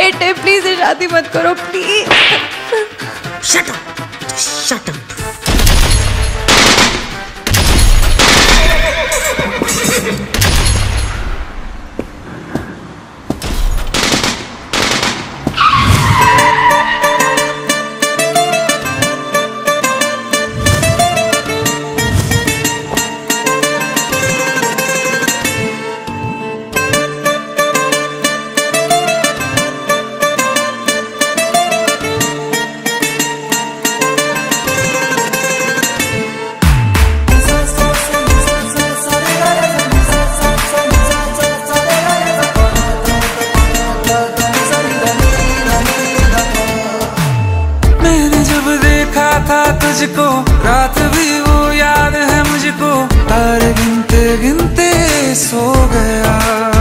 Hate है, please शादी मत करो please. Shut up, shut up. तुझको रात भी वो याद है मुझको, तारे गिनते गिनते सो गया।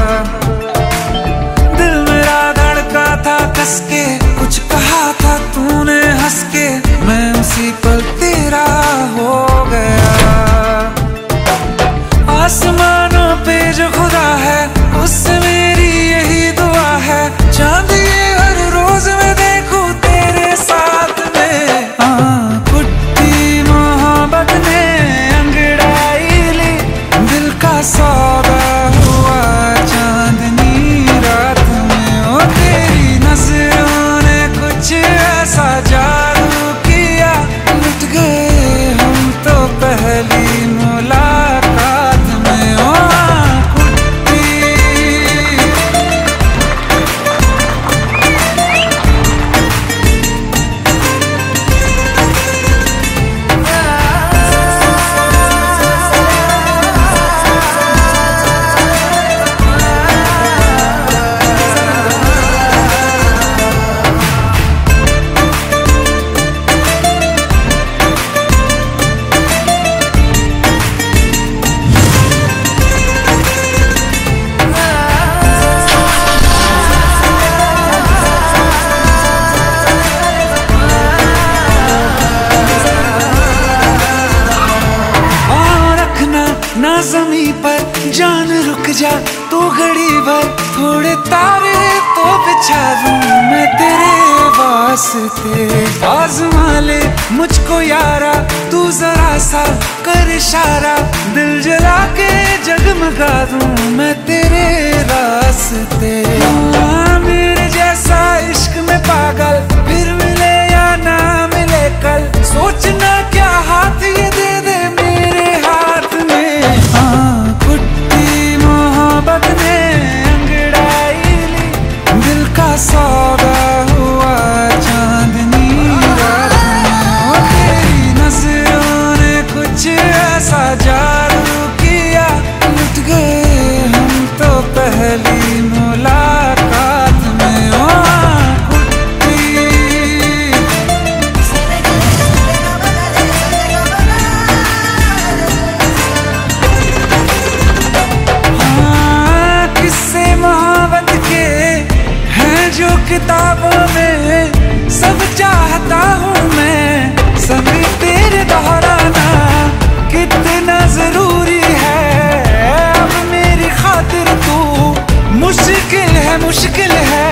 दिल मेरा धड़का था कस के, कुछ कहा था तूने हंस के, मैं उसी पल तेरा हो गया। आसमानों पे जो खुदा है उससे मेरी यही दुआ है, चांद ये हर रोज मैं देखूं तेरे साथ में। सौदा हुआ चांदनी रात में, ओ तेरी नजरों ने कुछ ऐसा जादू किया, लुट गए हम तो पहली मुलाकात में। ओ ना ज़मीं पर जान रुक जा तू घड़ी भर, थोड़े तारे तो बिछा दूं मैं तेरे वास्ते। आज़मा ले मुझको यारा तू जरा सा कर इशारा, दिल जला के जगमगा दूं मैं तेरे रास्ते। मेरे जैसा इश्क में पागल फिर मिले या ना मिले कल, सोचना क्या हाथ ये दे दे मेरे हाथ में। कुट्टी मोहब्बत ने अंगड़ाई ली, दिल का सौदा हुआ चांदनी रात में, तेरी नजरों ने कुछ ऐसा जादू किया, लुट गए हम तो पहली मुलाकात में। ओ किताबों में सब चाहता हूँ मैं, संग तेरे दोहराना कितना जरूरी है। अब मेरी खातिर तू मुश्किल है, मुश्किल है